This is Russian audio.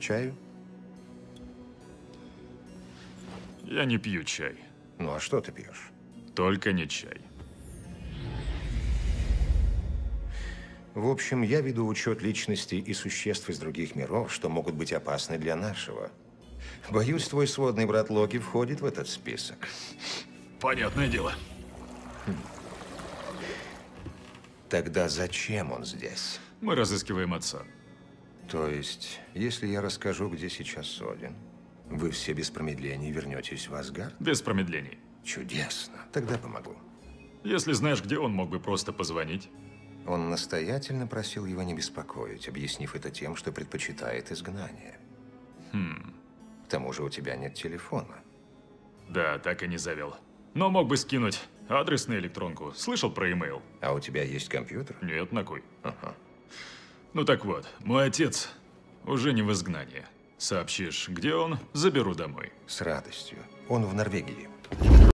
Чаю? Я не пью чай. Ну а что ты пьешь? Только не чай. В общем, я веду учет личностей и существ из других миров, что могут быть опасны для нашего. Боюсь, твой сводный брат Локи входит в этот список. Понятное дело. Тогда зачем он здесь? Мы разыскиваем отца. То есть, если я расскажу, где сейчас Один, вы все без промедлений вернетесь в Асгард? Без промедлений. Чудесно. Тогда помогу. Если знаешь, где он, мог бы просто позвонить. Он настоятельно просил его не беспокоить, объяснив это тем, что предпочитает изгнание. К тому же у тебя нет телефона. Да, так и не завел. Но мог бы скинуть адрес на электронку. Слышал про имейл? А у тебя есть компьютер? Нет, на кой? Ага. Ну так вот, мой отец уже не в изгнании. Сообщишь, где он, заберу домой. С радостью. Он в Норвегии.